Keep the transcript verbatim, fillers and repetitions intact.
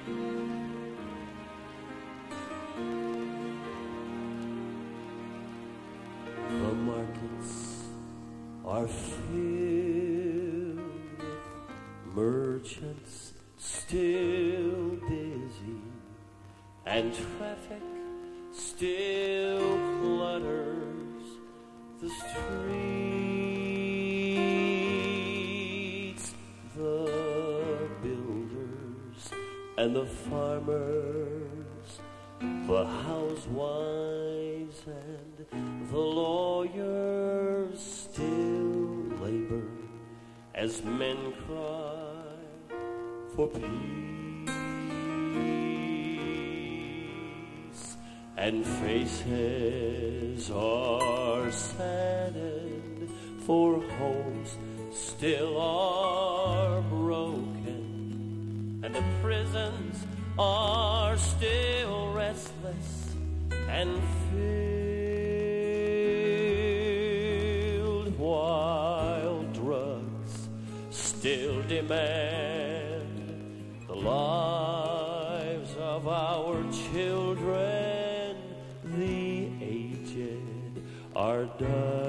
The markets are filled with merchants still busy, and traffic still clutters the streets. The builders and the farmers, the housewives and the lawyers still labor as men cry for peace, and faces are saddened, for homes still are broken, and the prisons are still restless and filled, while drugs still demand the lives of our children. The aged are dying.